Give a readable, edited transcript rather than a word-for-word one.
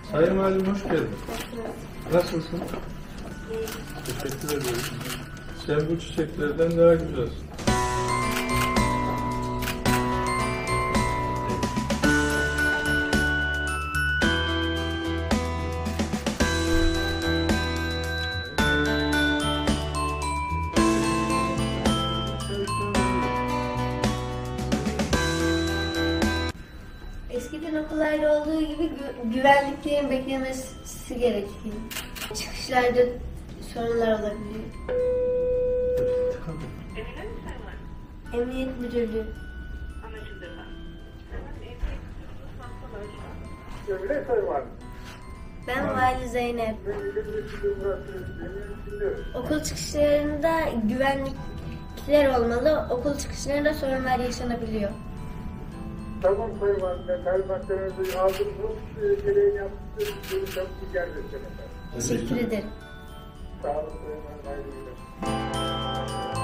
Sayın Valim hoş geldin. Nasılsın? Teşekkür ederim. Sen bu çiçeklerden daha güzelsin. Eskiden okullarda olduğu gibi güvenliklerin beklemesi gerekiyor. Çıkışlarda sorunlar olabiliyor. Emniyet Müdürlüğü. Ben Vali Zeynep. Okul çıkışlarında güvenlikler olmalı. Okul çıkışlarında sorunlar yaşanabiliyor. Tamam Sayın Valim, talimatlarınızı aldım. Gereğini yaptım. Görüşmek üzere. Teşekkür ederim. Sağ olun Sayın Valim.